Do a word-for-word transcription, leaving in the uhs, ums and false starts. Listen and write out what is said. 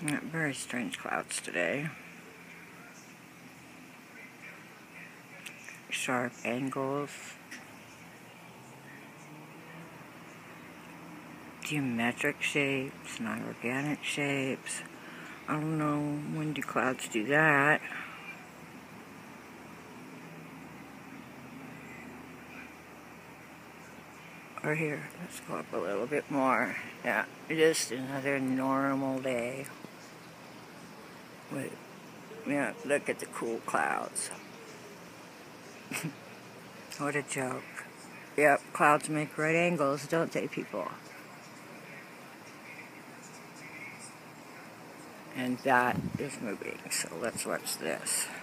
Yeah, very strange clouds today. Sharp angles. Geometric shapes, non-organic shapes. I don't know when do clouds do that. Or here, let's go up a little bit more. Yeah, just another normal day. Wait, yeah, look at the cool clouds. What a joke. Yep, clouds make right angles, don't they, people? And that is moving, so let's watch this.